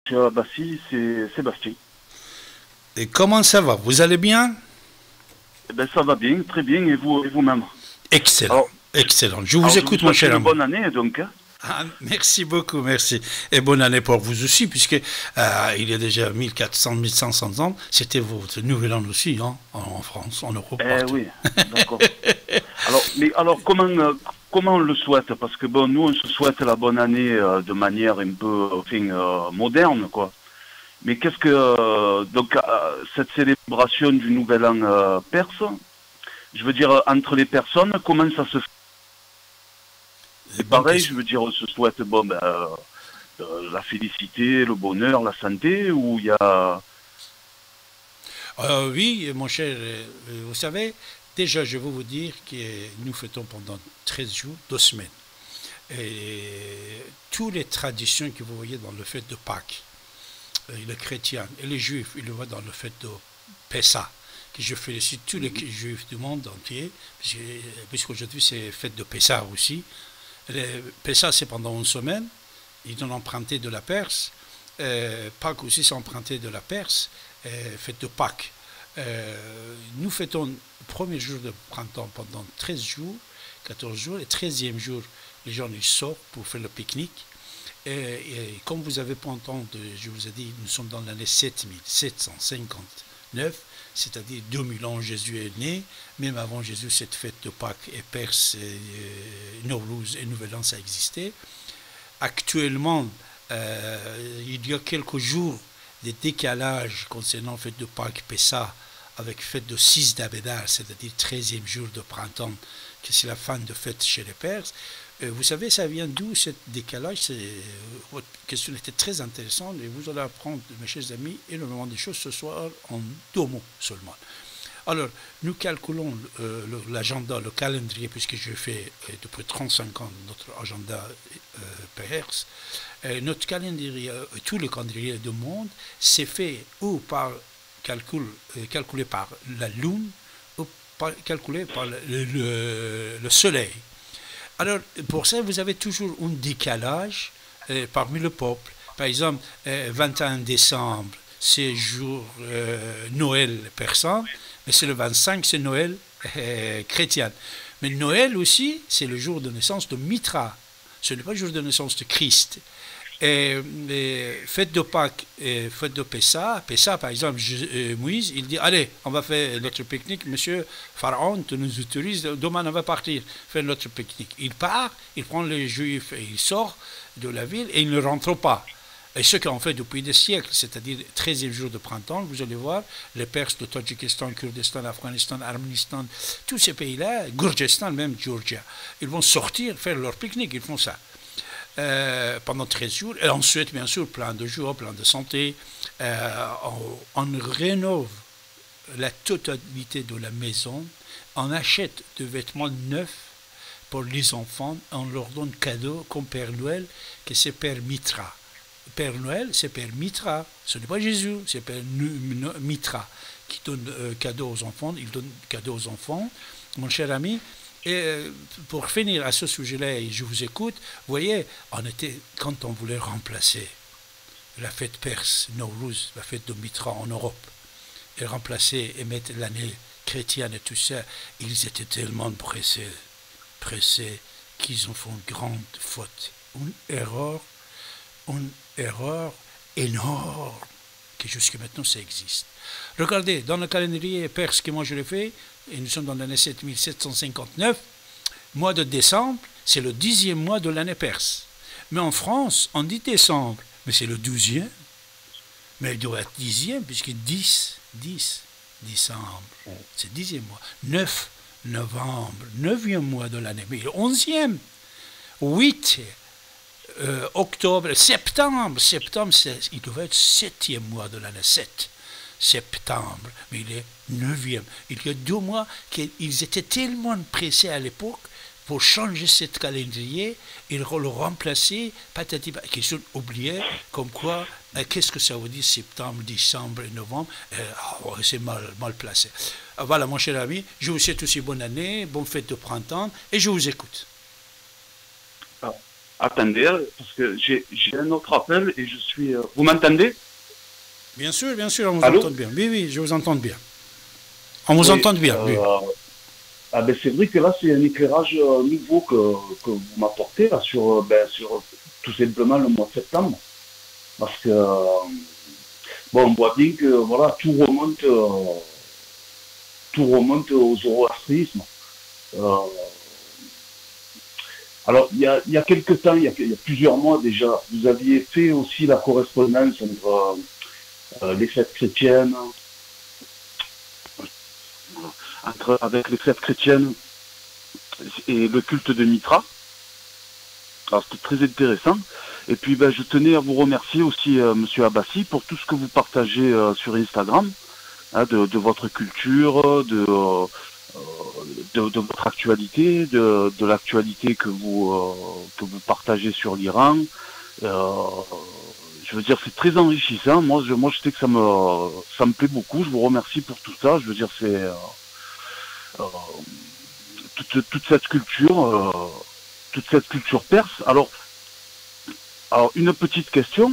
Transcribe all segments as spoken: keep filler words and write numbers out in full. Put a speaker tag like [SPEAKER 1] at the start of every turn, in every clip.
[SPEAKER 1] Euh, bah si, c'est Sébastien.
[SPEAKER 2] Et comment ça va? Vous allez bien?
[SPEAKER 1] Eh ben, ça va bien, très bien, et vous, et vous-même.
[SPEAKER 2] Excellent,
[SPEAKER 1] Alors,
[SPEAKER 2] excellent. Je vous
[SPEAKER 1] alors, je vous
[SPEAKER 2] écoute, mon
[SPEAKER 1] souhaite
[SPEAKER 2] cher
[SPEAKER 1] une
[SPEAKER 2] ami.
[SPEAKER 1] bonne année, donc, hein.
[SPEAKER 2] Ah, merci beaucoup, merci. Et bonne année pour vous aussi, puisque euh, il y a déjà mille quatre cents, mille cinq cents ans, c'était votre nouvel an aussi, hein, en, en France, en Europe,
[SPEAKER 1] Eh
[SPEAKER 2] partout.
[SPEAKER 1] oui, d'accord. Alors, mais alors, comment, euh, comment on le souhaite? Parce que bon, nous, on se souhaite la bonne année euh, de manière un peu, enfin, euh, moderne, quoi. Mais qu'est-ce que, euh, donc, euh, cette célébration du Nouvel An euh, perse, je veux dire, entre les personnes, comment ça se fait?
[SPEAKER 2] Et
[SPEAKER 1] C'est
[SPEAKER 2] bonne
[SPEAKER 1] pareil, je
[SPEAKER 2] question.
[SPEAKER 1] veux dire, on se souhaite, bon, ben, euh, euh, la félicité, le bonheur, la santé, ou il y a...
[SPEAKER 2] Euh, oui, mon cher, euh, vous savez, déjà, je veux vous dire que nous fêtons pendant treize jours, deux semaines. Et toutes les traditions que vous voyez dans le fête de Pâques, euh, les chrétiens et les juifs, ils le voient dans le fête de Pessah, que je félicite tous les juifs du monde entier, puisqu'aujourd'hui c'est fête de Pessah aussi. Les, Pessah c'est pendant une semaine, ils ont emprunté de la Perse, euh, Pâques aussi c'est emprunté de la Perse, euh, fête de Pâques. Euh, nous fêtons le premier jour de printemps pendant treize jours, quatorze jours, et treizième jour, les gens ils sortent pour faire le pique-nique. Et, et comme vous avez pu entendre, je vous ai dit, nous sommes dans l'année sept mille sept cent cinquante-neuf, c'est-à-dire deux mille ans, Jésus est né. Même avant Jésus, cette fête de Pâques et Perse, et, euh, Nowruz et Nouvel An, ça existait. Actuellement, euh, il y a quelques jours de décalage concernant la fête de Pâques, Pessah, avec fête de six d'Abédar, c'est-à-dire treizième jour de printemps, que c'est la fin de fête chez les Perses. Euh, vous savez, ça vient d'où ce décalage? C'est, euh, votre question était très intéressante et vous allez apprendre, mes chers amis, énormément de choses ce soir en deux mots seulement. Alors, nous calculons euh, le- l'agenda, le calendrier, puisque je fais euh, depuis trente-cinq ans notre agenda euh, perse. Euh, notre calendrier, euh, tous les calendriers du monde, c'est fait ou par calcul, euh, calculé par la Lune ou par, calculé par le, le- le Soleil. Alors, pour ça, vous avez toujours un décalage euh, parmi le peuple. Par exemple, euh, vingt et un décembre, c'est jour euh, Noël persan, mais c'est le vingt-cinq, c'est Noël euh, chrétien. Mais Noël aussi, c'est le jour de naissance de Mitra. Ce n'est pas le jour de naissance de Christ. Et, et fête de Pâques et fête de Pessah, Pessah par exemple, je- euh, Moïse, il dit, allez, on va faire notre pique-nique, monsieur Pharaon, tu nous autorises, demain on va partir faire notre pique-nique. Il part, il prend les Juifs et il sort de la ville et il ne rentre pas. Et ce qu'on fait depuis des siècles, c'est-à-dire treizième jour de printemps, vous allez voir, les Perses de Tadjikistan, Kurdistan, Afghanistan, Arménistan, tous ces pays-là, Gurgestan, même Georgia, ils vont sortir, faire leur pique-nique, ils font ça. Euh, pendant treize jours, et ensuite, bien sûr, plein de jours, plein de santé. Euh, on, on rénove la totalité de la maison, on achète des vêtements neufs pour les enfants, on leur donne cadeau comme Père Noël, que c'est Père Mitra. Père Noël, c'est Père Mitra, ce n'est pas Jésus, c'est Père Mitra qui donne euh, cadeau aux enfants, il donne cadeau aux enfants, mon cher ami. Et euh, pour finir à ce sujet-là, et je vous écoute, vous voyez, on était, quand on voulait remplacer la fête perse, Nowruz, la fête de Mitra en Europe, et remplacer et mettre l'année chrétienne et tout ça, ils étaient tellement pressés, pressés, qu'ils ont fait une grande faute, une erreur, une erreur énorme, que jusqu'à maintenant ça existe. Regardez, dans le calendrier perse que moi je l'ai fait, et nous sommes dans l'année sept mille sept cent cinquante-neuf, mois de décembre, c'est le dixième mois de l'année perse. Mais en France, on dit décembre, mais c'est le douzième. Mais il doit être dixième, puisque dix, dix, décembre, c'est dixième mois. neuf, novembre, neuvième mois de l'année, mais le onzième. huit, euh, octobre, septembre, septembre, il devait être septième mois de l'année, sept. Septembre, mais il est neuvième. Il y a deux mois qu'ils étaient tellement pressés à l'époque pour changer ce calendrier et le remplacer, patati, qu'ils ont oublié comme quoi, euh, qu'est-ce que ça veut dire septembre, décembre et novembre, euh, oh, c'est mal, mal placé. Euh, voilà, mon cher ami, je vous souhaite aussi bonne année, bonne fête de printemps et je vous écoute.
[SPEAKER 1] Ah. Attendez, parce que j'ai j'ai un autre appel et je suis... euh, Vous m'entendez?
[SPEAKER 2] Bien sûr, bien sûr, on vous
[SPEAKER 1] Allô?
[SPEAKER 2] entend bien. Oui, oui, je vous entends bien. On vous
[SPEAKER 1] Oui.
[SPEAKER 2] entend bien, oui.
[SPEAKER 1] euh, ah ben c'est vrai que là, c'est un éclairage euh, nouveau que, que vous m'apportez là, sur, euh, ben, sur tout simplement le mois de septembre. Parce que, euh, bon, on voit bien que voilà, tout remonte, euh, tout remonte au zoroastrisme. Euh, alors, il y a, il y a quelques temps, il y a, il y a plusieurs mois déjà, vous aviez fait aussi la correspondance entre euh, les fêtes chrétiennes, entre, avec les fêtes chrétiennes et le culte de Mitra. Alors c'était très intéressant. Et puis ben, je tenais à vous remercier aussi, euh, Monsieur Abbassi, pour tout ce que vous partagez euh, sur Instagram, hein, de, de votre culture, de, euh, de, de votre actualité, de, de l'actualité que vous euh, que vous partagez sur l'Iran. Euh, je veux dire, c'est très enrichissant. Moi, je, moi, je sais que ça me ça me plaît beaucoup. Je vous remercie pour tout ça. Je veux dire, c'est euh, euh, toute, toute cette culture, euh, toute cette culture perse. Alors, alors une petite question.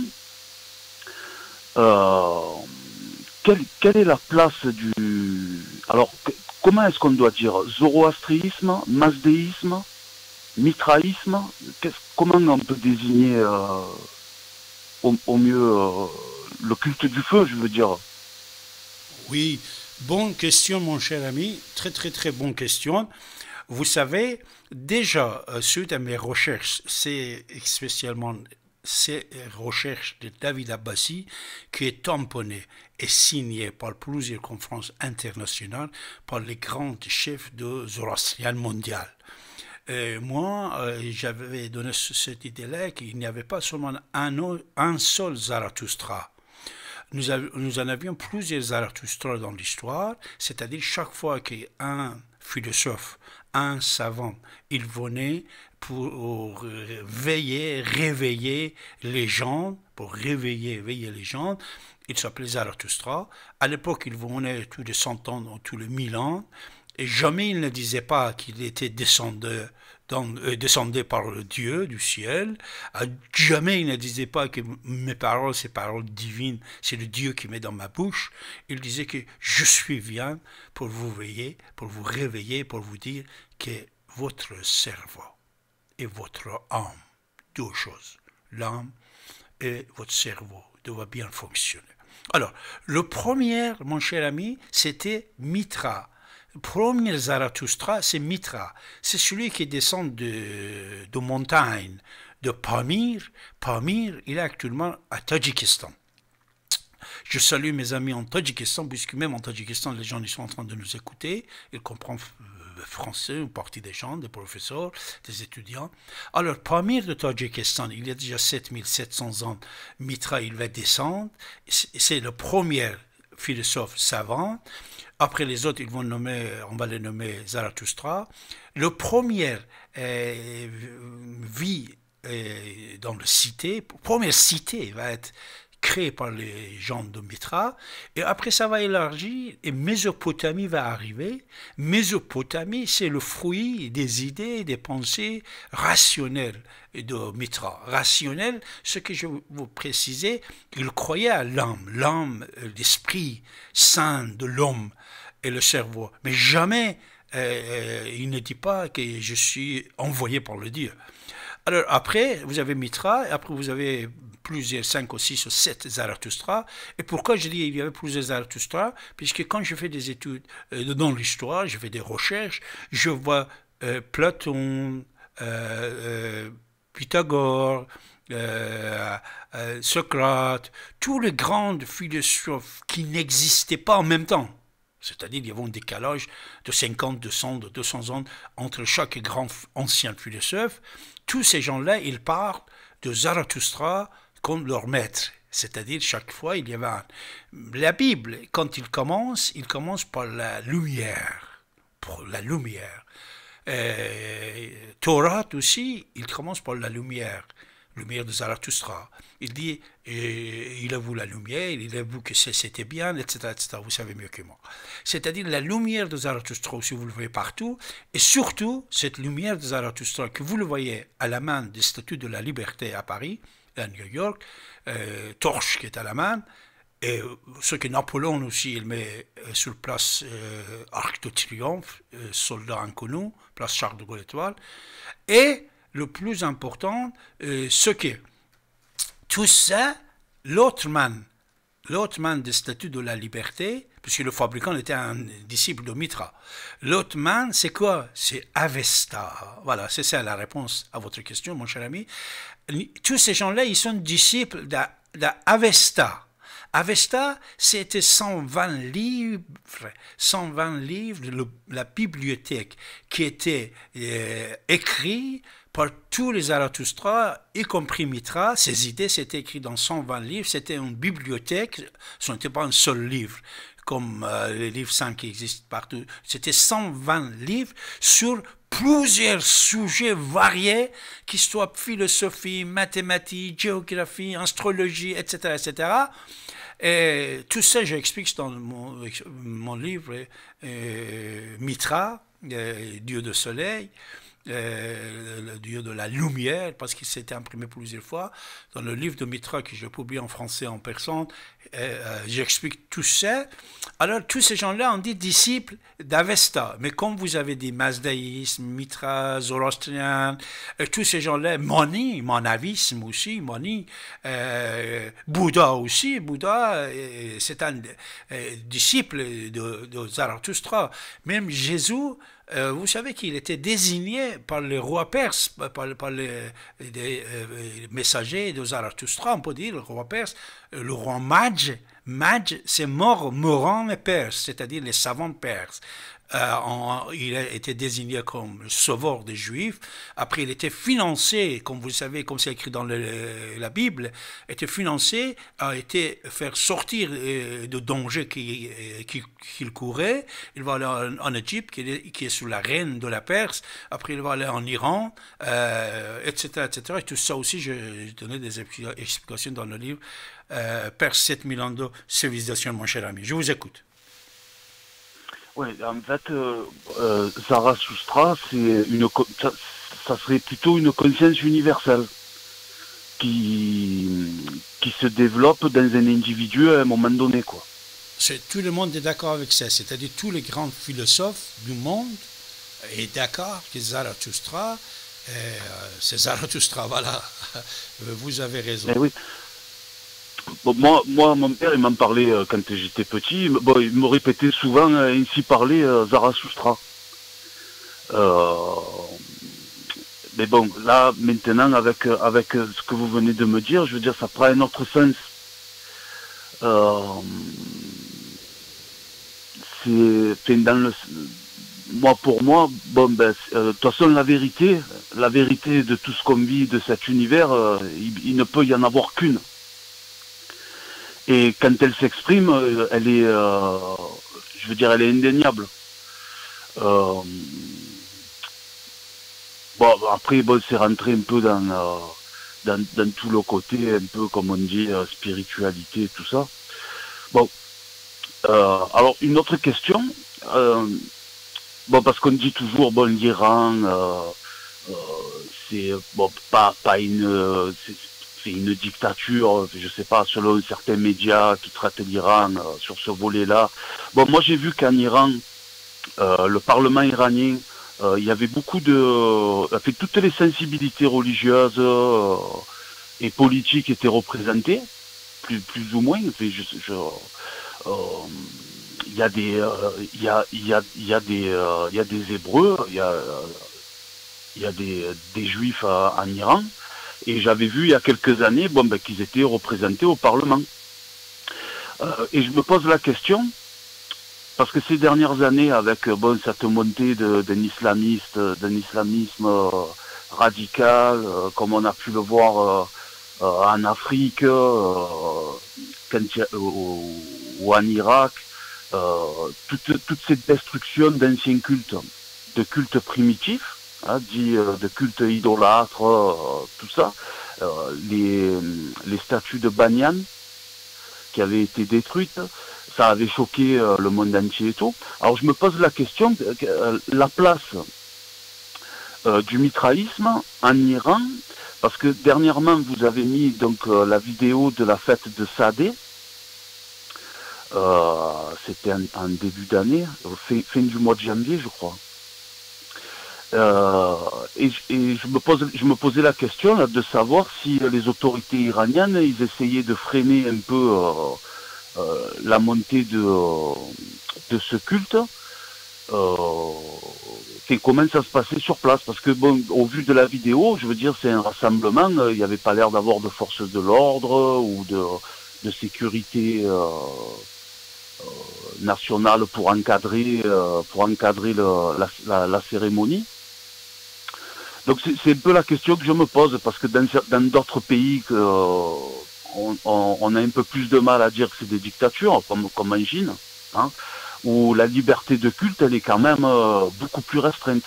[SPEAKER 1] Euh, quelle, quelle est la place du... Alors, que- comment est-ce qu'on doit dire zoroastrisme, mazdéisme, mitraïsme? Qu'est-ce- Comment on peut désigner euh, au, au mieux euh, le culte du feu, je veux dire?
[SPEAKER 2] Oui, bonne question, mon cher ami. Très, très, très bonne question. Vous savez, déjà, euh, suite à mes recherches, c'est spécialement ces recherches de David Abbassi, qui est tamponné et signé par plusieurs conférences internationales par les grands chefs de Zoroastrien mondial. Et moi, euh, j'avais donné cette idée-là qu'il n'y avait pas seulement un, un seul Zarathustra. Nous, av- nous en avions plusieurs Zarathustra dans l'histoire, c'est-à-dire chaque fois qu'un philosophe, un savant, il venait pour euh, veiller, réveiller les gens, pour réveiller, veiller les gens, il s'appelait Zarathustra. À l'époque, il venait tous les cent ans, ou tous les mille ans, et jamais il ne disait pas qu'il était descendu, dans, euh, descendu par le Dieu du ciel. Euh, Jamais il ne disait pas que mes paroles, ces paroles divines, c'est le Dieu qui met dans ma bouche. Il disait que je suis vient pour vous veiller, pour vous réveiller, pour vous dire que votre cerveau et votre âme, deux choses, l'âme et votre cerveau doivent bien fonctionner. Alors, le premier, mon cher ami, c'était Mitra. Le premier Zarathustra, c'est Mitra. C'est celui qui descend de, de montagne, de Pamir. Pamir, il est actuellement à Tadjikistan. Je salue mes amis en Tadjikistan, puisque même en Tadjikistan, les gens ils sont en train de nous écouter. Ils comprennent français, une partie des gens, des professeurs, des étudiants. Alors, Pamir de Tadjikistan, il y a déjà sept mille sept cents ans, Mitra, il va descendre. C'est le premier philosophe savant. Après les autres, ils vont nommer, on va les nommer Zarathustra. Le premier euh, vit euh, dans la cité, première cité va être créée par les gens de Mitra, et après ça va élargir, et Mésopotamie va arriver. Mésopotamie, c'est le fruit des idées, des pensées rationnelles de Mitra. Rationnel, ce que je vous précisais, il croyait à l'âme, l'âme, l'esprit saint de l'homme et le cerveau. Mais jamais euh, il ne dit pas que je suis envoyé par le Dieu. Alors après, vous avez Mitra, et après vous avez plusieurs, cinq ou six ou sept Zarathustra. Et pourquoi je dis qu'il y avait plusieurs Zarathustra? Puisque quand je fais des études euh, dans l'histoire, je fais des recherches, je vois euh, Platon, euh, euh, Pythagore, euh, euh, Socrate, tous les grands philosophes qui n'existaient pas en même temps. C'est-à-dire qu'il y avait un décalage de cinquante, de cent, de deux cents ans entre chaque grand ancien philosophe. Tous ces gens-là, ils parlent de Zarathustra comme leur maître. C'est-à-dire, chaque fois, il y avait un... La Bible, quand il commence, il commence par la lumière. Pour la lumière. Euh, Torah aussi, il commence par la lumière. lumière de Zarathustra. Il dit, et, il avoue la lumière, il avoue que c'était bien, et cetera, et cetera. Vous savez mieux que moi. C'est-à-dire la lumière de Zarathustra, aussi vous le voyez partout, et surtout cette lumière de Zarathustra que vous le voyez à la main des statues de la liberté à Paris, à New York, euh, torche qui est à la main, et ce que Napoléon aussi, il met euh, sur place euh, Arc de Triomphe, euh, soldat inconnu, place Charles de Gaulle étoile, et le plus important, euh, ce que tout ça, l'autre man, l'autre man des statues de la liberté, puisque le fabricant était un disciple de Mitra, l'autre man, c'est quoi? C'est Avesta. Voilà, c'est ça la réponse à votre question, mon cher ami. Tous ces gens-là, ils sont disciples d'Avesta. Avesta, c'était cent vingt livres, cent vingt livres, le, la bibliothèque qui était euh, écrite par tous les Zarathustra, y compris Mitra. Ces idées, c'était écrit dans cent vingt livres, c'était une bibliothèque, ce n'était pas un seul livre, comme euh, les livres cinq qui existent partout. C'était cent vingt livres sur plusieurs sujets variés, qui soient philosophie, mathématiques, géographie, astrologie, et cetera, et cetera. Et tout ça, j'explique dans mon, mon livre euh, Mitra, euh, Dieu de soleil, euh, le Dieu de la lumière, parce qu'il s'était imprimé plusieurs fois. Dans le livre de Mitra que je publie en français, en persan, euh, j'explique tout ça. Alors, tous ces gens-là, on dit disciples d'Avesta. Mais comme vous avez dit, Mazdaïsme, Mitra, Zoroastrien, euh, tous ces gens-là, Mani, Manavisme aussi, Mani, euh, Bouddha aussi, Bouddha, euh, c'est un euh, disciple de, de Zarathustra. Même Jésus, Euh, vous savez qu'il était désigné par le roi perse, par, par les, les, euh, les messagers de Zarathustra, on peut dire, le roi perse, le roi Madj. Madj, c'est mort, mourant et perse, c'est-à-dire les savants perses. Euh, en, il a été désigné comme le sauveur des Juifs. Après, il était financé, comme vous savez, comme c'est écrit dans le, la Bible, était financé, a été faire sortir euh, de dangers qu'il qui, qui courait. Il va aller en, en Égypte, qui est, qui est sous la reine de la Perse. Après, il va aller en Iran, euh, et cetera, et cetera. Et tout ça aussi, j'ai donné des explications dans le livre euh, Perse sept mille ans de civilisation, mon cher ami. Je vous écoute.
[SPEAKER 1] Oui, en fait, euh, euh, Zarathustra, c'est une, ça, ça serait plutôt une conscience universelle qui, qui se développe dans un individu à un moment donné, quoi.
[SPEAKER 2] C'est, tout le monde est d'accord avec ça, c'est-à-dire tous les grands philosophes du monde est d'accord que Zarathustra, euh, c'est Zarathustra, voilà, vous avez raison.
[SPEAKER 1] Eh oui. Bon, moi, moi, mon père, il m'en parlait euh, quand j'étais petit. Bon, il me répétait souvent euh, ainsi parler euh, Zarathustra. Euh, mais bon, là, maintenant, avec euh, avec euh, ce que vous venez de me dire, je veux dire, ça prend un autre sens. Euh, c'est dans le, moi, pour moi, bon, ben, euh, de toute façon, la vérité, la vérité de tout ce qu'on vit de cet univers, euh, il, il ne peut y en avoir qu'une. Et quand elle s'exprime, elle est, euh, je veux dire, elle est indéniable. Euh, bon, après, bon, c'est rentré un peu dans, euh, dans, dans tout le côté, un peu comme on dit, euh, spiritualité, tout ça. Bon, euh, alors une autre question. Euh, bon, parce qu'on dit toujours, bon, l'Iran, euh, euh, c'est bon, pas, pas une, c'est une dictature, je sais pas, selon certains médias qui traitent l'Iran euh, sur ce volet-là. Bon, moi j'ai vu qu'en Iran, euh, le Parlement iranien, euh, il y avait beaucoup de, euh, fait toutes les sensibilités religieuses euh, et politiques étaient représentées, plus plus ou moins. Fait, je, je, euh, il y a des, euh, il y a, il y a, il y a des, euh, il y a des Hébreux, il y a, euh, il y a des, des Juifs euh, en Iran. Et j'avais vu il y a quelques années bon, ben, qu'ils étaient représentés au Parlement. Euh, et je me pose la question, parce que ces dernières années, avec bon, cette montée d'un islamiste, d'un islamisme euh, radical, euh, comme on a pu le voir euh, euh, en Afrique, euh, quand il y a, ou, ou en Irak, euh, toute, toute cette destruction d'anciens cultes, de cultes primitifs, Hein, dit euh, de culte idolâtre, euh, tout ça, euh, les, les statues de Banyan qui avaient été détruites. Ça avait choqué euh, le monde entier et tout. Alors je me pose la question, euh, la place euh, du mitraïsme en Iran, parce que dernièrement vous avez mis donc euh, la vidéo de la fête de Sadeh. Euh, c'était en, en début d'année, fin, fin du mois de janvier je crois. Euh, et, et je me pose, je me posais la question là, de savoir si les autorités iraniennes ils essayaient de freiner un peu euh, euh, la montée de, euh, de ce culte. Euh, et comment ça se passait sur place, parce que bon, au vu de la vidéo, je veux dire, c'est un rassemblement, euh, il n'y avait pas l'air d'avoir de forces de l'ordre ou de, de sécurité euh, euh, nationale pour encadrer, euh, pour encadrer le, la, la, la cérémonie. Donc c'est un peu la question que je me pose, parce que dans d'autres pays, que, euh, on, on, on a un peu plus de mal à dire que c'est des dictatures, comme, comme en Chine, hein, où la liberté de culte, elle est quand même euh, beaucoup plus restreinte.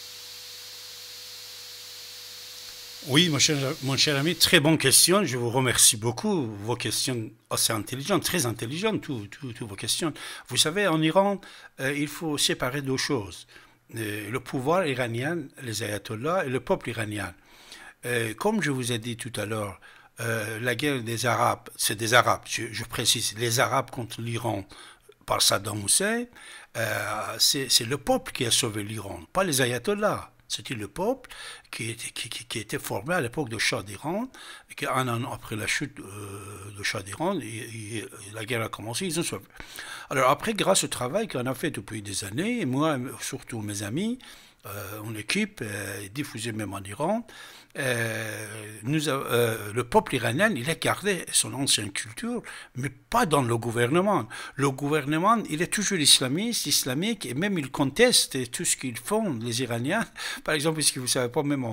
[SPEAKER 2] Oui, mon cher, mon cher ami, très bonne question. Je vous remercie beaucoup. Vos questions assez intelligentes, très intelligentes, toutes tout, tout vos questions. Vous savez, en Iran, euh, il faut séparer deux choses. Euh, le pouvoir iranien, les ayatollahs, et le peuple iranien. Euh, comme je vous ai dit tout à l'heure, euh, la guerre des Arabes, c'est des Arabes, je, je précise, les Arabes contre l'Iran par Saddam Hussein, euh, c'est le peuple qui a sauvé l'Iran, pas les ayatollahs. C'était le peuple qui était, qui, qui, qui était formé à l'époque de Shah d'Iran, et qu'un an après la chute euh, de Shah d'Iran, la guerre a commencé, ils ont sauvé. Alors après, grâce au travail qu'on a fait depuis des années, et moi, surtout mes amis, euh, en équipe, euh, diffusé même en Iran, euh, nous a, euh, le peuple iranien, il a gardé son ancienne culture, mais pas dans le gouvernement. Le gouvernement, il est toujours islamiste, islamique, et même il conteste tout ce qu'ils font, les Iraniens. Par exemple, puisque vous ne savez pas, même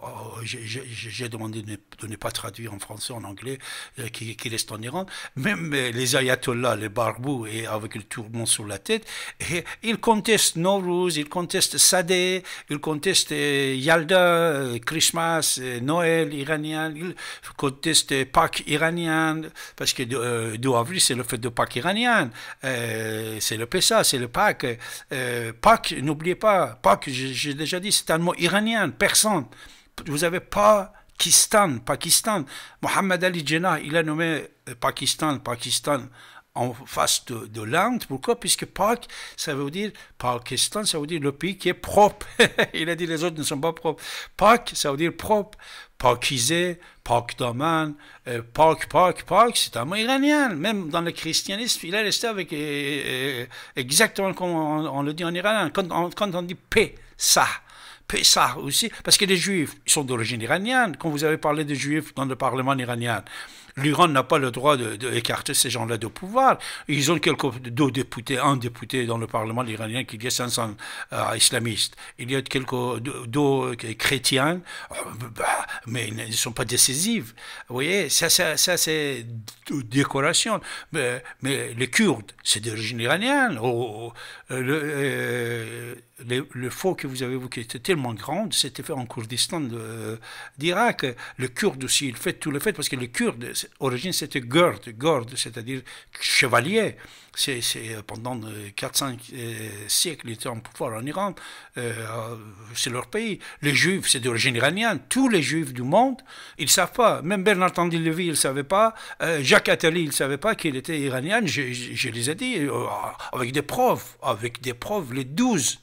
[SPEAKER 2] j'ai demandé de ne, de ne pas traduire en français, en anglais, euh, qui, qui reste en Iran, même les ayatollahs, les barbous, et avec le tourment sur la tête, et ils contestent Nowruz, ils contestent Sadeh, ils contestent Yalda, Christmas, Noël iranien, ils contestent Pâques iranien, parce que euh, deux avril c'est le fête de Pâques iranien, euh, c'est le Pessah, c'est le Pâques. Euh, Pâques, n'oubliez pas, Pâques, j'ai déjà dit, c'est un mot iranien, personne. Vous avez Pakistan, Pakistan. Mohammed Ali Jinnah, il a nommé Pakistan, Pakistan en face de, de l'Inde. Pourquoi? Puisque Pâques, ça veut dire, Pakistan, ça veut dire le pays qui est propre. Il a dit les autres ne sont pas propres. Pâques, ça veut dire propre. Pakisé, Pâques Daman, euh, Pâques, Pâques, Pâques, c'est un mot iranien. Même dans le christianisme, il est resté avec euh, euh, exactement comme on, on le dit en iranien. Quand on, quand on dit Pessah, Pessah aussi, parce que les juifs, ils sont d'origine iranienne. Quand vous avez parlé des juifs dans le parlement iranien, l'Iran n'a pas le droit d'écarter de, de ces gens-là de pouvoir. Ils ont quelques deux députés, un député dans le Parlement iranien qui est cinq cents euh, islamistes. Il y a quelques deux, deux chrétiens, euh, bah, mais ils ne sont pas décisifs. Vous voyez, ça, ça, ça c'est décoration. Mais, mais les Kurdes, c'est d'origine iranienne. Oh, le, euh, le, le faux que vous avez évoqué était tellement grand, c'était fait en Kurdistan d'Irak. Le Kurde aussi, il fait tout le fait, parce que les Kurdes, origine c'était Gurd, Gurd, c'est-à-dire chevalier. C'est pendant quatre cinq euh, siècles, ils étaient en pouvoir en Iran. Euh, c'est leur pays. Les Juifs, c'est d'origine iranienne. Tous les Juifs du monde, ils ne savent pas. Même Bernard-Henri Lévy, il ne savait pas. Euh, Jacques Attali, il ne savait pas qu'il était iranien. Je, je, je les ai dit, euh, avec des preuves. Avec des preuves, les douze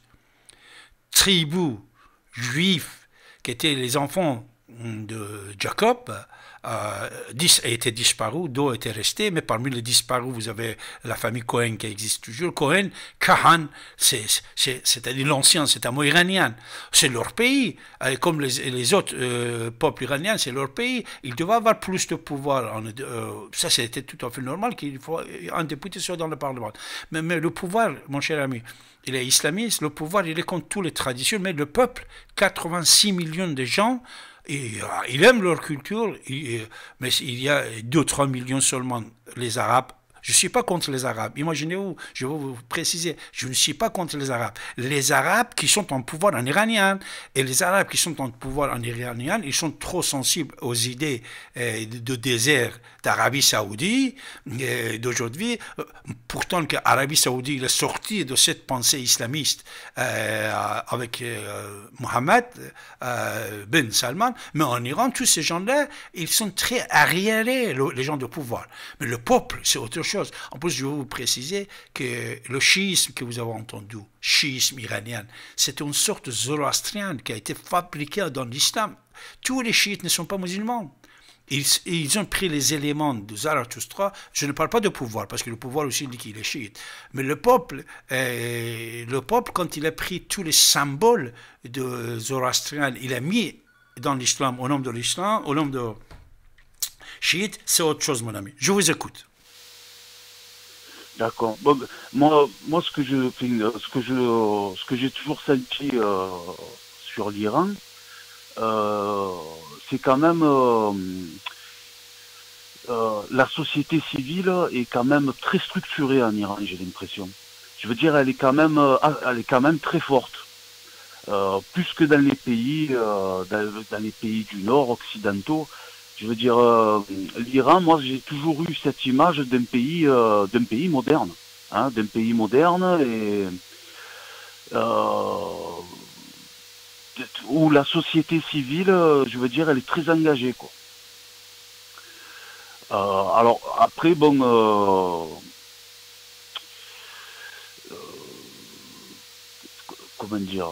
[SPEAKER 2] tribus juifs qui étaient les enfants de Jacob, Euh, dix étaient disparus, deux étaient restés, mais parmi les disparus, vous avez la famille Cohen qui existe toujours. Cohen, Kahan, c'est-à-dire l'ancien, c'est un mot iranien. C'est leur pays. Et comme les, les autres euh, peuples iraniens, c'est leur pays. Ils devaient avoir plus de pouvoir. En, euh, ça, c'était tout à fait normal qu'il faut un député soit dans le Parlement. Mais, mais le pouvoir, mon cher ami, il est islamiste. Le pouvoir, il est contre toutes les traditions, mais le peuple, quatre-vingt-six millions de gens, et, euh, ils aiment leur culture, et, mais il y a deux à trois millions seulement, les Arabes, Je ne suis pas contre les Arabes. Imaginez-vous, je vais vous préciser, je ne suis pas contre les Arabes. Les Arabes qui sont en pouvoir en Iranien et les Arabes qui sont en pouvoir en Iranien, ils sont trop sensibles aux idées euh, de désert d'Arabie Saoudite euh, d'aujourd'hui. Pourtant, que l'Arabie Saoudite est sortie de cette pensée islamiste euh, avec euh, Mohammed euh, Ben Salman, mais en Iran, tous ces gens-là, ils sont très arriérés, les gens de pouvoir. Mais le peuple, c'est autre chose. En plus, je vais vous préciser que le chiisme que vous avez entendu, chiisme iranien, c'est une sorte de zoroastrien qui a été fabriqué dans l'islam. Tous les chiites ne sont pas musulmans. Ils, ils ont pris les éléments de Zarathustra. Je ne parle pas de pouvoir, parce que le pouvoir aussi dit qu'il est chiite. Mais le peuple, euh, le peuple, quand il a pris tous les symboles de Zoroastrien, il a mis dans l'islam, au nom de l'islam, au nom de chiite, c'est autre chose, mon ami. Je vous écoute.
[SPEAKER 1] D'accord. Bon, moi, moi, ce que je, ce que je, ce que j'ai toujours senti euh, sur l'Iran, euh, c'est quand même euh, euh, la société civile est quand même très structurée en Iran, j'ai l'impression. Je veux dire, elle est quand même, euh, elle est quand même très forte, euh, plus que dans les pays, euh, dans, dans les pays du Nord occidentaux. Je veux dire, euh, l'Iran, moi, j'ai toujours eu cette image d'un pays, euh, d'un pays moderne, hein, d'un pays moderne et euh, où la société civile, je veux dire, elle est très engagée, quoi. Euh, alors après, bon, euh, euh, comment dire,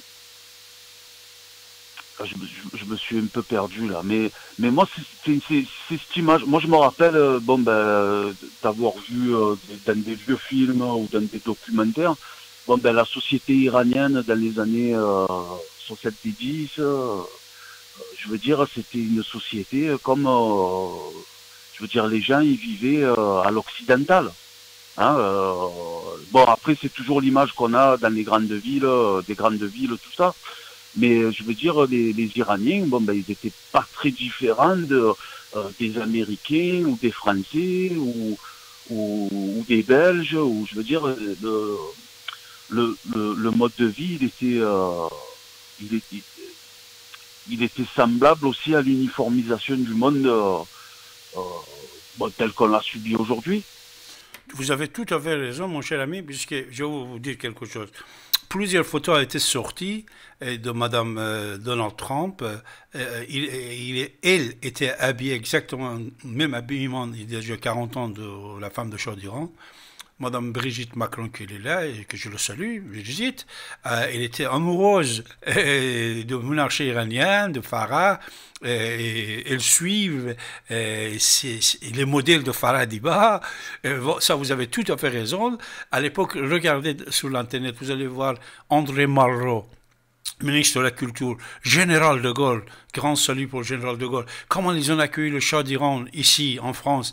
[SPEAKER 1] je me, je, je me suis un peu perdu là, mais mais moi c'est cette image. Moi je me rappelle, euh, bon ben, d'avoir vu euh, dans des vieux films ou dans des documentaires, bon ben la société iranienne dans les années euh, soixante-dix, euh, je veux dire, c'était une société comme, euh, je veux dire, les gens ils vivaient euh, à l'occidental. Hein, euh, bon après c'est toujours l'image qu'on a dans les grandes villes, euh, des grandes villes, tout ça. Mais je veux dire, les, les Iraniens, bon ben ils étaient pas très différents de, euh, des Américains ou des Français ou, ou, ou des Belges. Ou je veux dire, le, le, le, le mode de vie, il était, euh, il était il était semblable aussi à l'uniformisation du monde euh, euh, bon, tel qu'on l'a subi aujourd'hui.
[SPEAKER 2] Vous avez tout à fait raison, mon cher ami, puisque je vais vous dire quelque chose. Plusieurs photos ont été sorties de Madame euh, Donald Trump. Euh, il, il, elle était habillée exactement le même habillement il y a déjà quarante ans de la femme de Shah d'Iran. Madame Brigitte Macron, qui est là, et que je le salue, Brigitte, euh, elle était amoureuse euh, de monarchie iranienne, de Farah, euh, et elle suit euh, les modèles de Farah Diba. Euh, ça, vous avez tout à fait raison. À l'époque, regardez sur l'Internet, vous allez voir André Malraux, ministre de la Culture, général de Gaulle, grand salut pour le général de Gaulle, comment ils ont accueilli le Shah d'Iran ici en France,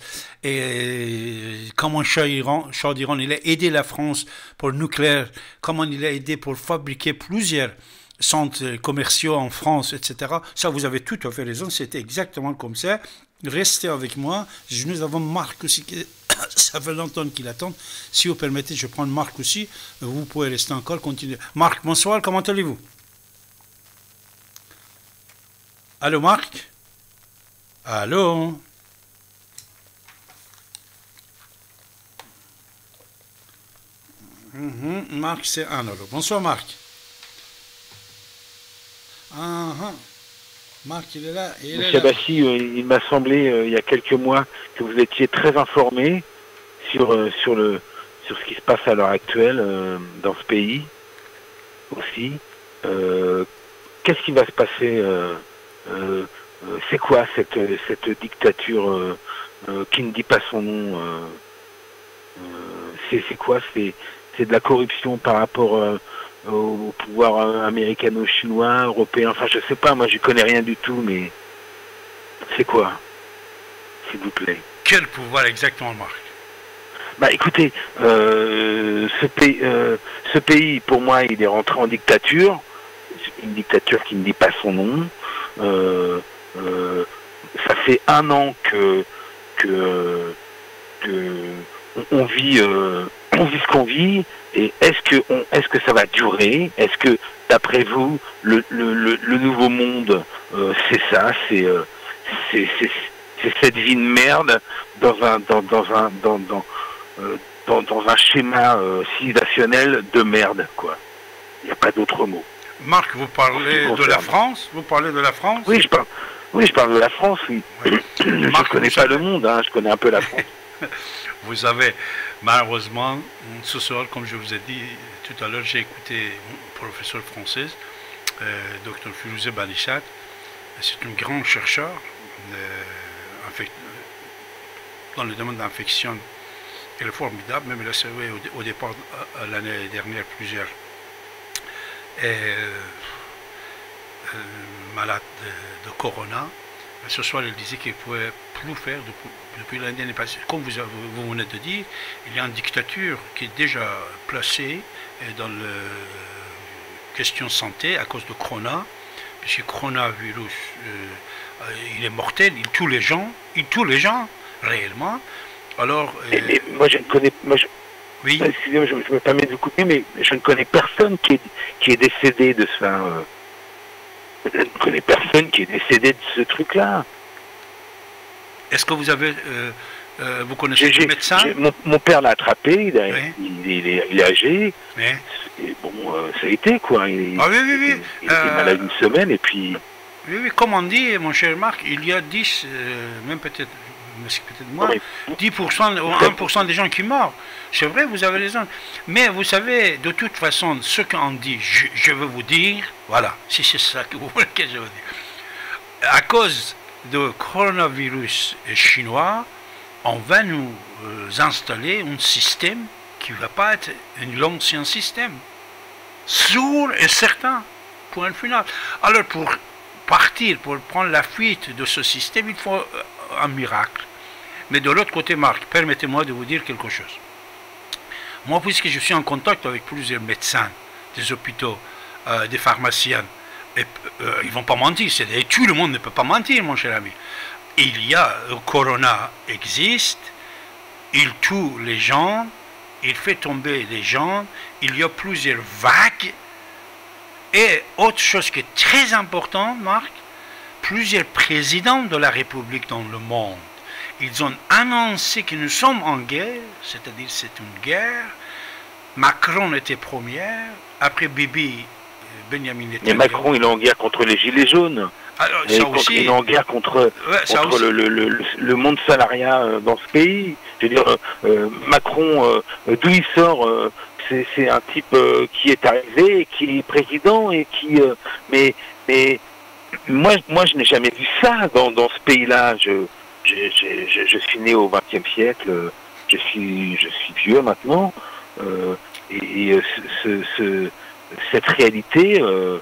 [SPEAKER 2] et comment le Shah d'Iran il a aidé la France pour le nucléaire, comment il a aidé pour fabriquer plusieurs centres commerciaux en France, et cetera. Ça, vous avez tout à fait raison, c'était exactement comme ça. Restez avec moi. Nous avons Marc aussi, qui... ça fait longtemps qu'il attend. Si vous permettez, je prends Marc aussi. Vous pouvez rester encore, continuer. Marc, bonsoir, comment allez-vous? Allô, Marc? Allô? Mm-hmm. Marc, c'est un allô. Bonsoir, Marc. Uh-huh. Marc, il est là. Il
[SPEAKER 3] Monsieur Abbassi, euh, il m'a semblé, euh, il y a quelques mois, que vous étiez très informé sur, euh, sur, le, sur ce qui se passe à l'heure actuelle euh, dans ce pays aussi. Euh, Qu'est-ce qui va se passer euh, euh, C'est quoi cette, cette dictature euh, euh, qui ne dit pas son nom euh, euh, C'est quoi? C'est de la corruption par rapport euh, au pouvoir américano-chinois, européen, enfin je sais pas, moi je connais rien du tout, mais c'est quoi, s'il vous plaît?
[SPEAKER 2] Quel pouvoir exactement, Marc?
[SPEAKER 3] Bah écoutez, euh, ce, pays, euh, ce pays, pour moi, il est rentré en dictature, une dictature qui ne dit pas son nom. Euh, euh, ça fait un an que, que, que on, on vit, euh, on vit ce qu'on vit, et est-ce que, on, est-ce que ça va durer? Est-ce que, d'après vous, le, le, le, le nouveau monde, euh, c'est ça, c'est, euh, c'est, c'est, c'est cette vie de merde dans un, dans, dans un, dans, dans, euh, dans, dans un schéma euh, civilisationnel de merde, quoi. Il n'y a pas d'autre mot.
[SPEAKER 2] Marc, vous parlez de la France? Vous parlez de la France?
[SPEAKER 3] Oui, je parle. Oui, je parle de la France, oui. oui. Je ne connais pas le monde, hein, je connais un peu la France.
[SPEAKER 2] Vous avez, malheureusement, ce soir, comme je vous ai dit tout à l'heure, j'ai écouté une professeure française, euh, docteur Firouzeh Balichat. C'est un grand chercheur euh, dans le domaine d'infection. Elle est formidable, même elle a servi au, au départ l'année dernière plusieurs et, euh, euh, malades de, de corona. Ce soir, elle disait qu'il ne pouvait plus faire depuis, depuis l'année passée. Comme vous, vous venez de dire, il y a une dictature qui est déjà placée dans la question santé à cause de corona, puisque le coronavirus, euh, il est mortel, il tue les gens, il tue les gens réellement. Alors, euh,
[SPEAKER 3] mais, mais moi, je ne connais moi, je...
[SPEAKER 2] Oui.
[SPEAKER 3] Excusez-moi, je, je me permets de vous couper, mais je ne connais personne qui est, qui est décédé de ça. Euh... Je ne connais personne qui est décédé de ce truc-là.
[SPEAKER 2] Est-ce que vous avez, euh, euh, vous connaissez des médecins?
[SPEAKER 3] mon, mon père l'a attrapé, il, a,
[SPEAKER 2] oui.
[SPEAKER 3] il, il, est, il est âgé.
[SPEAKER 2] Oui.
[SPEAKER 3] Et bon, euh, ça a été quoi. Il,
[SPEAKER 2] ah oui, oui, oui.
[SPEAKER 3] il, il euh... était malade une semaine et puis.
[SPEAKER 2] Oui, oui, comme on dit, mon cher Marc, il y a dix, euh, même peut-être, peut-être moins, dix pour cent ou un pour cent des gens qui meurent. C'est vrai, vous avez raison. Mais vous savez, de toute façon, ce qu'on dit, je, je veux vous dire, voilà, si c'est ça que vous voulez que je vous dise. À cause du coronavirus chinois, on va nous euh, installer un système qui ne va pas être l'ancien système. Sûr et certain, point final. Alors, pour partir, pour prendre la fuite de ce système, il faut un miracle. Mais de l'autre côté, Marc, permettez-moi de vous dire quelque chose. Moi, puisque je suis en contact avec plusieurs médecins, des hôpitaux, euh, des pharmaciens, et, euh, ils ne vont pas mentir, et tout le monde ne peut pas mentir, mon cher ami. Il y a, le corona existe, il tue les gens, il fait tomber les gens, il y a plusieurs vagues, et autre chose qui est très importante, Marc, plusieurs présidents de la République dans le monde, ils ont annoncé que nous sommes en guerre, c'est-à-dire c'est une guerre. Macron était première, après Bibi, Benjamin Netanyahu.
[SPEAKER 3] Mais Macron, il est en guerre contre les gilets jaunes.
[SPEAKER 2] Alors, ça
[SPEAKER 3] contre,
[SPEAKER 2] aussi,
[SPEAKER 3] il est en guerre contre,
[SPEAKER 2] ouais,
[SPEAKER 3] contre le, le, le, le monde salariat dans ce pays. Je veux dire, euh, Macron, euh, d'où il sort euh, c'est un type euh, qui est arrivé, qui est président et qui... Euh, mais, mais moi, moi, je n'ai jamais vu ça dans, dans ce pays-là. Je... Je, je, je, je suis né au vingtième siècle, je suis, je suis vieux maintenant, euh, et, et ce, ce, cette réalité euh,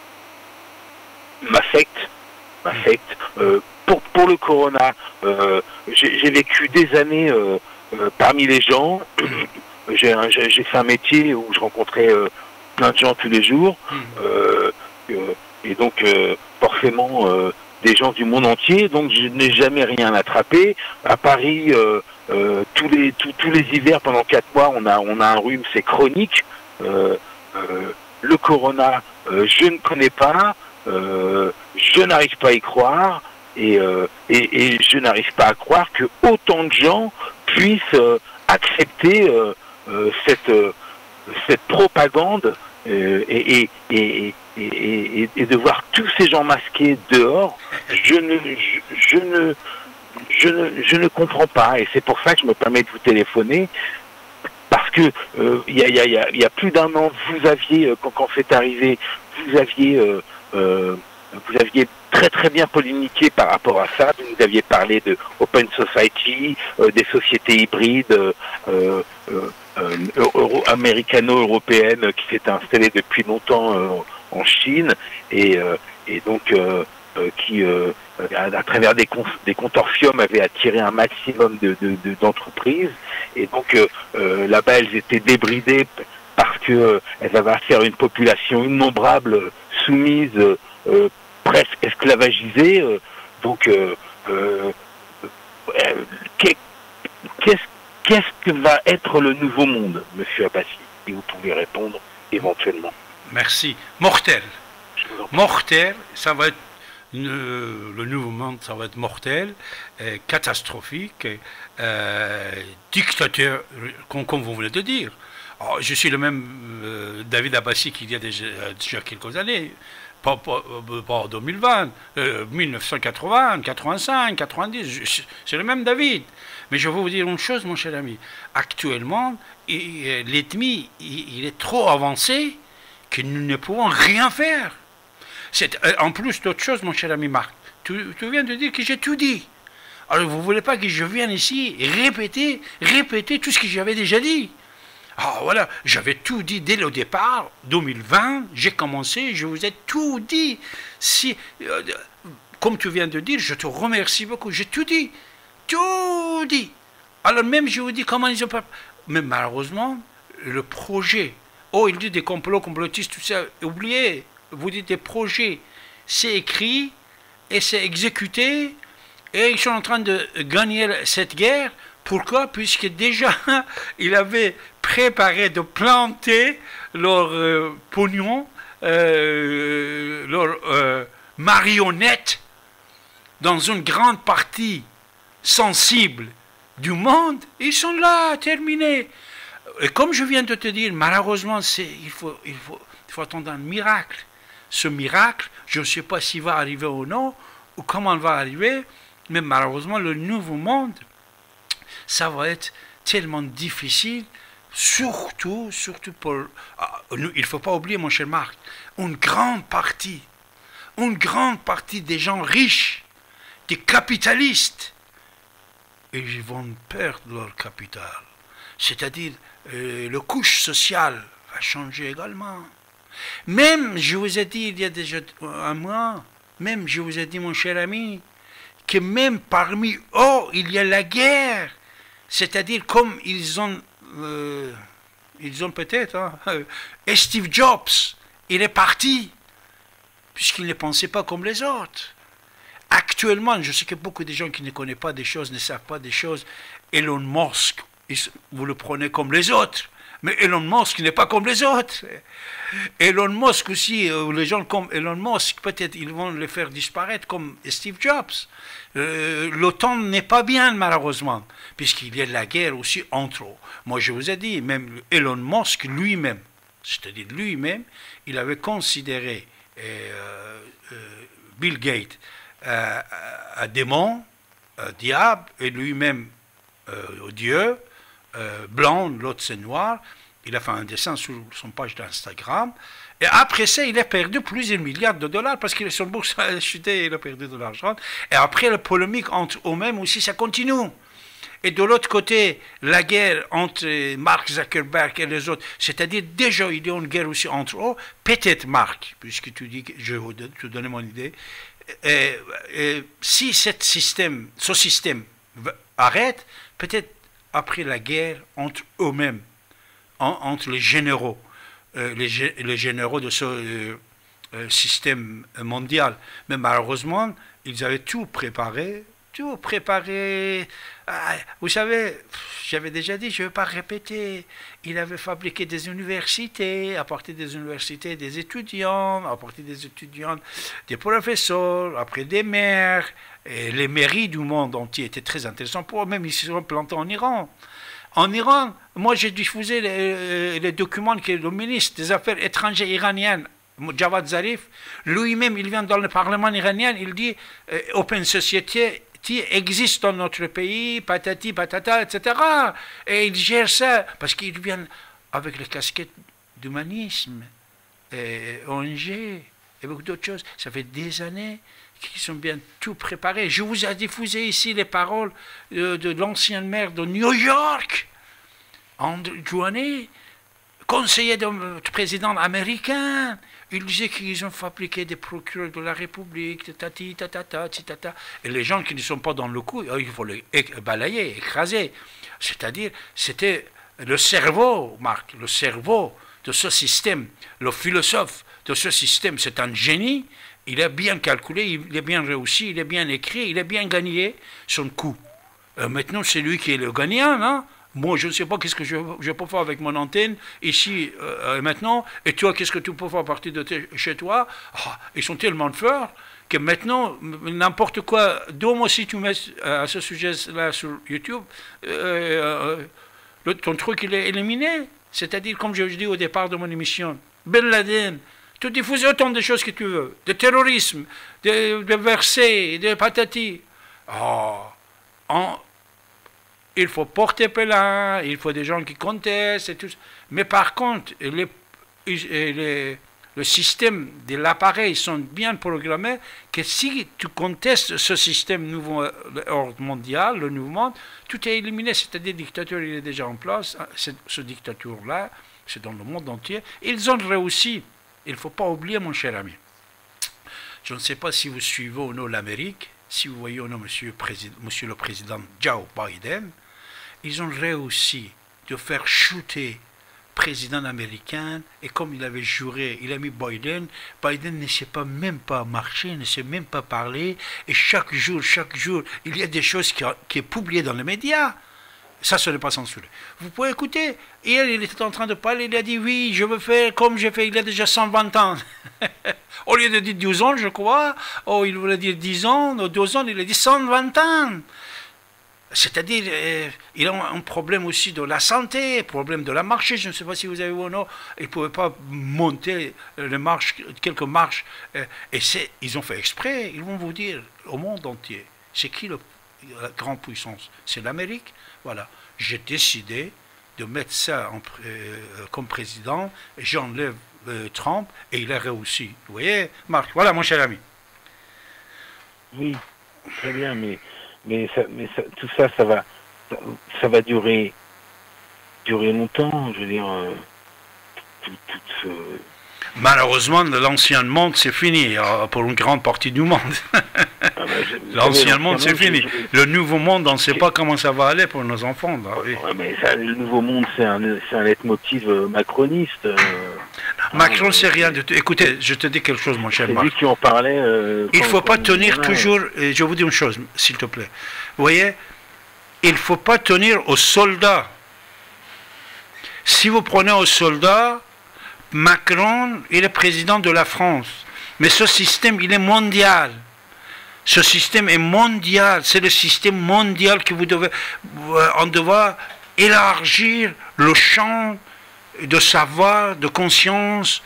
[SPEAKER 3] m'affecte, m'affecte. Euh, pour, pour le corona, euh, j'ai vécu des années euh, euh, parmi les gens, j'ai fait un métier où je rencontrais euh, plein de gens tous les jours, euh, euh, et donc euh, forcément... Euh, des gens du monde entier, donc je n'ai jamais rien attrapé. À Paris, euh, euh, tous les tous, tous les hivers pendant quatre mois, on a on a un rhume, c'est chronique. Euh, euh, le corona, euh, je ne connais pas, euh, je n'arrive pas à y croire, et euh, et, et je n'arrive pas à croire que autant de gens puissent euh, accepter euh, euh, cette euh, cette propagande euh, et, et, et Et, et, et de voir tous ces gens masqués dehors, je ne, je, je ne, je ne, je ne comprends pas. Et c'est pour ça que je me permets de vous téléphoner, parce que euh, il y, a, y, a, y a plus d'un an, vous aviez, quand, quand c'est arrivé, vous aviez, euh, euh, vous aviez très très bien polémiqué par rapport à ça. Vous aviez parlé de Open Society, euh, des sociétés hybrides. Euh, euh, euh, américano-européenne qui s'est installée depuis longtemps euh, en Chine et, euh, et donc euh, euh, qui, euh, à, à travers des, con des consortiums, avait attiré un maximum d'entreprises. De, de, et donc euh, euh, là-bas, elles étaient débridées parce qu'elles euh, avaient affaire à une population innombrable, soumise, euh, presque esclavagisée. Euh, donc, euh, euh, qu'est-ce qu'est-ce que va être le nouveau monde, monsieur Abbassi? Et vous pouvez répondre éventuellement.
[SPEAKER 2] Merci. Mortel.
[SPEAKER 3] Je vous en prie.
[SPEAKER 2] Mortel, ça va être euh, le nouveau monde, ça va être mortel, euh, catastrophique, euh, dictateur, comme, comme vous venez de dire. Alors, je suis le même euh, David Abbassi qu'il y a déjà, déjà quelques années. Pas, pas, pas en deux mille vingt, euh, mille neuf cent quatre-vingts, quatre-vingt-cinq, quatre-vingt-dix, c'est le même David. Mais je vais vous dire une chose, mon cher ami. Actuellement, l'ennemi, il est trop avancé que nous ne pouvons rien faire. En plus d'autre chose, mon cher ami Marc, tu, tu viens de dire que j'ai tout dit. Alors vous ne voulez pas que je vienne ici et répéter, répéter tout ce que j'avais déjà dit. Ah voilà, j'avais tout dit dès le départ, deux mille vingt, j'ai commencé, je vous ai tout dit. Si, euh, comme tu viens de dire, je te remercie beaucoup, j'ai tout dit, tout dit. Alors même je vous dis comment ils ont pas... Mais malheureusement, le projet, oh il dit des complots, complotistes, tout ça, oubliez, vous dites des projets, c'est écrit et c'est exécuté et ils sont en train de gagner cette guerre. Pourquoi? Puisque déjà, il avait préparé de planter leur euh, pognon, euh, leur euh, marionnette dans une grande partie sensible du monde. Ils sont là, terminés. Et comme je viens de te dire, malheureusement, il faut, il, faut, il faut attendre un miracle. Ce miracle, je ne sais pas s'il va arriver ou non, ou comment il va arriver, mais malheureusement, le nouveau monde, ça va être tellement difficile, surtout, surtout pour... Ah, il ne faut pas oublier, mon cher Marc, une grande partie, une grande partie des gens riches, des capitalistes, ils vont perdre leur capital. C'est-à-dire, euh, la couche sociale va changer également. Même, je vous ai dit il y a déjà un mois, même, je vous ai dit, mon cher ami, que même parmi eux, il y a la guerre. C'est-à-dire comme ils ont, euh, ils ont peut-être, hein, et Steve Jobs, il est parti, puisqu'il ne pensait pas comme les autres. Actuellement, je sais que beaucoup de gens qui ne connaissent pas des choses, ne savent pas des choses, Elon Musk, vous le prenez comme les autres, mais Elon Musk n'est pas comme les autres. Elon Musk aussi, les gens comme Elon Musk, peut-être ils vont le faire disparaître comme Steve Jobs. Euh, L'OTAN n'est pas bien, malheureusement, puisqu'il y a la guerre aussi entre eux. Moi, je vous ai dit, même Elon Musk lui-même, c'est-à-dire lui-même, il avait considéré euh, euh, Bill Gates euh, un démon, un diable, et lui-même euh, Dieu, euh, blanc, l'autre c'est noir. Il a fait un dessin sur son page d'Instagram. Et après ça, il a perdu plusieurs milliards de dollars parce que son bourse a chuté et il a perdu de l'argent. Et après, la polémique entre eux-mêmes aussi, ça continue. Et de l'autre côté, la guerre entre Mark Zuckerberg et les autres, c'est-à-dire déjà, il y a une guerre aussi entre eux. Peut-être, Marc, puisque tu dis que je vais te donner mon idée, et, et, si cet système, ce système arrête, peut-être après la guerre entre eux-mêmes, en, entre les généraux, euh, les, les généraux de ce euh, euh, système mondial. Mais malheureusement, ils avaient tout préparé, tout préparé. Ah, vous savez, j'avais déjà dit, je ne vais pas répéter, il avait fabriqué des universités, à partir des universités, des étudiants, à partir des étudiants, des professeurs, après des maires, et les mairies du monde entier étaient très intéressants pour eux, même ils se sont plantés en Iran. En Iran, moi j'ai diffusé les, les documents que le ministre des Affaires étrangères iranien, Javad Zarif, lui-même, il vient dans le Parlement iranien, il dit euh, Open Society existe dans notre pays, patati, patata, et cetera. Et il gère ça, parce qu'il vient avec les casquettes d'humanisme, O N G, et beaucoup d'autres choses. Ça fait des années qu'ils sont bien tout préparés. Je vous ai diffusé ici les paroles de, de l'ancien maire de New York, Andrew Johnny, conseiller du président américain. Il disait qu'ils ont fabriqué des procureurs de la République, tati, tatata, titata. Et les gens qui ne sont pas dans le coup, il faut les balayer, écraser. C'est-à-dire, c'était le cerveau, Marc, le cerveau de ce système, le philosophe de ce système, c'est un génie. Il est bien calculé, il est bien réussi, il est bien écrit, il est bien gagné son coup. Euh, maintenant, c'est lui qui est le gagnant, non? Moi, je ne sais pas qu'est-ce que je, je peux faire avec mon antenne ici euh, maintenant, et toi, qu'est-ce que tu peux faire à partir de te, chez toi. Ah, ils sont tellement forts que maintenant, n'importe quoi, moi si tu mets euh, à ce sujet-là sur YouTube, euh, euh, le, ton truc il est éliminé. C'est-à-dire, comme je dis au départ de mon émission, Ben Laden, tu diffuses autant de choses que tu veux, de terrorisme, de, de versets, de patati. Oh, en, il faut porter plainte, il faut des gens qui contestent et tout ça. Mais par contre, les, les, le système de l'appareil sont bien programmés que si tu contestes ce système nouveau ordre mondial, le nouveau monde, tout est éliminé. C'est-à-dire que la dictature il est déjà en place. Ce dictature-là, c'est dans le monde entier. Ils ont réussi. Il ne faut pas oublier, mon cher ami. Je ne sais pas si vous suivez ou non l'Amérique, si vous voyez ou non monsieur, monsieur le président Joe Biden, ils ont réussi de faire shooter le président américain, et comme il avait juré, il a mis Biden, Biden ne sait pas même pas marcher, ne sait même pas parler, et chaque jour, chaque jour, il y a des choses qui, qui sont publiées dans les médias. Ça, ce n'est pas censuré. Vous pouvez écouter. Hier, il était en train de parler, il a dit, oui, je veux faire comme j'ai fait il y a déjà cent vingt ans. Au lieu de dire douze ans, je crois, oh, il voulait dire dix ans, ou douze ans, il a dit cent vingt ans. C'est-à-dire, euh, il a un problème aussi de la santé, problème de la marche. Je ne sais pas si vous avez vu ou non. Il ne pouvait pas monter les marches, quelques marches. Euh, et ils ont fait exprès. Ils vont vous dire au monde entier, c'est qui le, la grande puissance? C'est l'Amérique. Voilà. J'ai décidé de mettre ça en, euh, comme président. J'enlève euh, Trump et il a réussi. Vous voyez, Marc? Voilà, mon cher ami.
[SPEAKER 3] Oui, très bien, mais... Mais, ça, mais ça, tout ça, ça va, ça, ça va durer, durer longtemps. Je veux dire, euh, tout, tout ce...
[SPEAKER 2] Malheureusement, l'ancien monde, c'est fini euh, pour une grande partie du monde. Ah ben, l'ancien monde, c'est fini. Je... Le nouveau monde, on ne sait pas comment ça va aller pour nos enfants. Là, oui.
[SPEAKER 3] Ouais, mais ça, le nouveau monde, c'est un, un leitmotiv macroniste. Euh...
[SPEAKER 2] Macron, c'est rien de tout. Écoutez, je te dis quelque chose, mon cher Marc.
[SPEAKER 3] C'est lui qui en parlait. Euh,
[SPEAKER 2] il ne faut pas tenir toujours. Et je vous dis une chose, s'il te plaît. Vous voyez, il ne faut pas tenir aux soldats. Si vous prenez aux soldats, Macron, il est président de la France. Mais ce système, il est mondial. Ce système est mondial. C'est le système mondial que vous devez. On doit élargir le champ de savoir, de conscience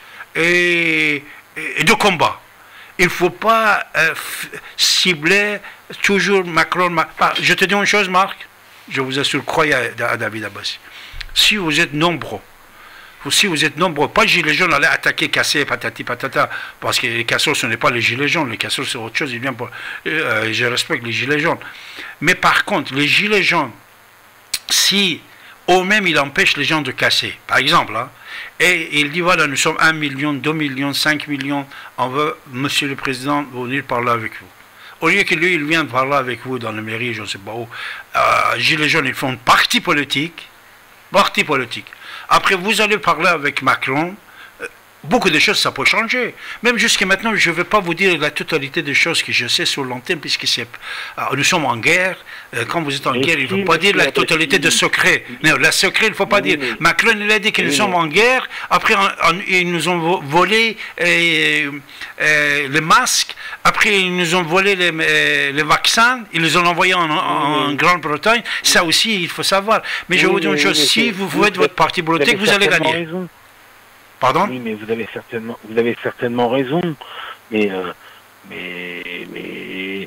[SPEAKER 2] et, et de combat. Il ne faut pas euh, cibler toujours Macron. Ma... Je te dis une chose, Marc, je vous assure, croyez à, à David Abbassi. Si vous êtes nombreux, si vous êtes nombreux, pas les gilets jaunes allaient attaquer, casser, patati patata, parce que les casseurs, ce n'est pas les gilets jaunes, les casseurs, c'est autre chose, ils viennent pour... Euh, je respecte les gilets jaunes. Mais par contre, les gilets jaunes, si eux-mêmes, il empêche les gens de casser, par exemple. Hein, et il dit, voilà, nous sommes un million, deux millions, cinq millions, on veut, monsieur le président, venir parler avec vous. Au lieu que lui, il vienne parler avec vous dans la mairie, je ne sais pas où, euh, Gilets jaunes, ils font une parti politique, parti politique. Après, vous allez parler avec Macron, beaucoup de choses, ça peut changer. Même jusqu'à maintenant, je ne vais pas vous dire la totalité des choses que je sais sur l'antenne, puisque c'est, alors, nous sommes en guerre. Quand vous êtes en et guerre, il ne faut pas dire la totalité de secrets. Non, la secret, il ne faut pas oui, dire. Mais, Macron, il a dit que oui, nous sommes en guerre. Après, on, on, ils nous ont volé euh, euh, les masques. Après, ils nous ont volé les, euh, les vaccins. Ils les ont envoyés en, en, oui, en Grande-Bretagne. Ça aussi, il faut savoir. Mais oui, je vous dis une chose. Oui, si vous faites votre parti politique, vous, vous allez gagner. Raison. Pardon?
[SPEAKER 3] Oui, mais vous avez certainement, vous avez certainement raison. Mais, euh, mais, mais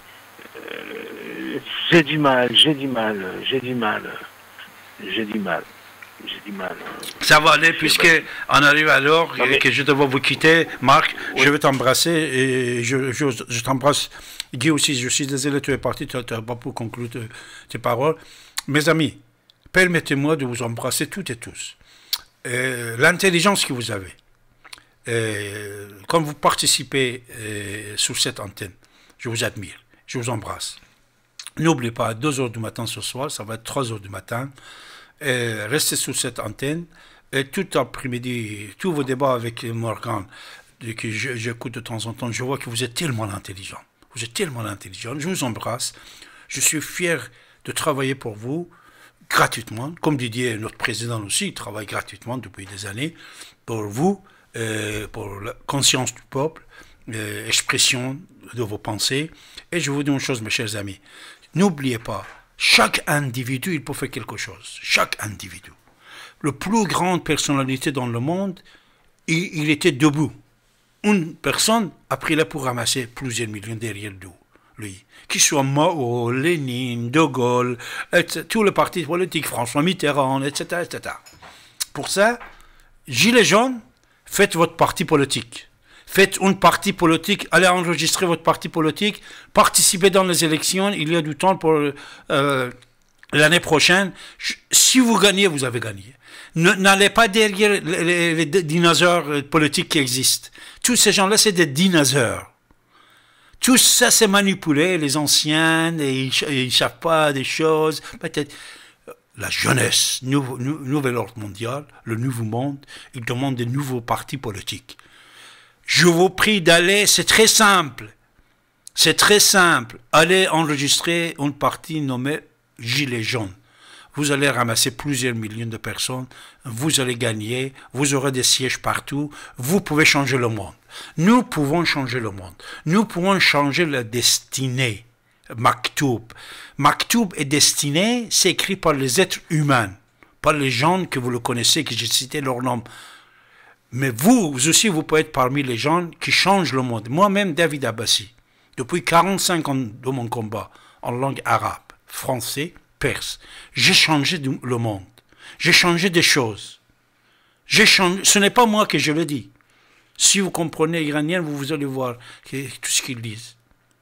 [SPEAKER 3] euh, j'ai du mal, j'ai du mal, j'ai du mal, j'ai du mal, j'ai du mal.
[SPEAKER 2] Ça va aller puisque on arrive à l'heure et que je dois vous quitter, Marc. Oui. Je vais t'embrasser et je, je, je t'embrasse. Guy aussi, je suis désolé, tu es parti, tu n'as pas pu conclure tes, tes paroles. Mes amis, permettez-moi de vous embrasser toutes et tous. Euh, l'intelligence que vous avez, euh, comme vous participez euh, sur cette antenne, je vous admire, je vous embrasse. N'oubliez pas, à deux heures du matin ce soir, ça va être trois heures du matin, euh, restez sur cette antenne, et tout l'après-midi, tous vos débats avec Morgan, que j'écoute de temps en temps, je vois que vous êtes tellement intelligent, vous êtes tellement intelligent, je vous embrasse, je suis fier de travailler pour vous, gratuitement, comme Didier, notre président aussi, il travaille gratuitement depuis des années pour vous, euh, pour la conscience du peuple, euh, expression de vos pensées. Et je vous dis une chose, mes chers amis, n'oubliez pas, chaque individu, il peut faire quelque chose. Chaque individu. Le plus grande personnalité dans le monde, il, il était debout. Une personne a pris là pour ramasser plusieurs millions derrière lui. Qu'il soit Mao, Lénine, De Gaulle, tous les partis politiques, François Mitterrand, et cetera, et cetera. Pour ça, Gilets jaunes, faites votre parti politique. Faites une parti politique, allez enregistrer votre parti politique, participez dans les élections, il y a du temps pour euh, l'année prochaine. Si vous gagnez, vous avez gagné. N'allez pas derrière les, les, les dinosaures politiques qui existent. Tous ces gens-là, c'est des dinosaures. Tout ça, c'est manipulé, les anciens, et ils ne savent pas des choses. Peut-être la jeunesse, nou, nou, nouvel ordre mondial, le nouveau monde, ils demandent de nouveaux partis politiques. Je vous prie d'aller, c'est très simple. C'est très simple. Allez enregistrer une partie nommée Gilets jaunes. Vous allez ramasser plusieurs millions de personnes, vous allez gagner, vous aurez des sièges partout, vous pouvez changer le monde. Nous pouvons changer le monde. Nous pouvons changer la destinée. Maktoub. Maktoub est destiné, c'est écrit par les êtres humains, par les gens que vous le connaissez, que j'ai cité leur nom. Mais vous, vous aussi, vous pouvez être parmi les gens qui changent le monde. Moi-même, David Abbassi, depuis quarante-cinq ans de mon combat en langue arabe, français, perse, j'ai changé le monde. J'ai changé des choses. J'ai changé, ce n'est pas moi que je le dis. Si vous comprenez iranien, vous, vous allez voir tout ce qu'ils disent.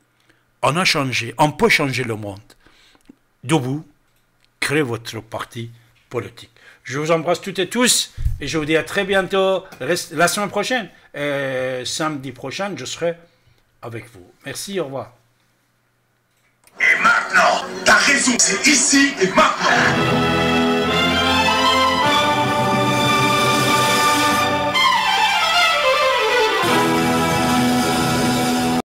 [SPEAKER 2] On a changé, on peut changer le monde. Debout, créez votre parti politique. Je vous embrasse toutes et tous et je vous dis à très bientôt, la semaine prochaine. Et samedi prochain, je serai avec vous. Merci, au revoir.
[SPEAKER 4] Et maintenant, t'as raison, c'est ici et maintenant.